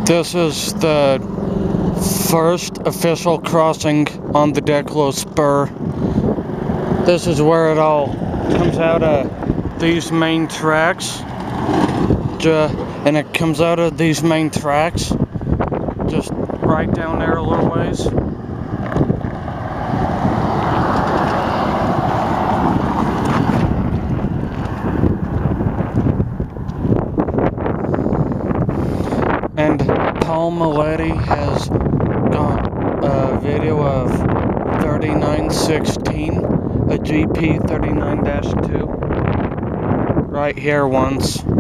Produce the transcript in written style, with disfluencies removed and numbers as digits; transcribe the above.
This is the first official crossing on the Declo spur. This is where it all comes out of these main tracks. And it comes out of these main tracks just right down there a little ways. And Paul Maletti has got a video of 3916, a GP 39-2, right here once.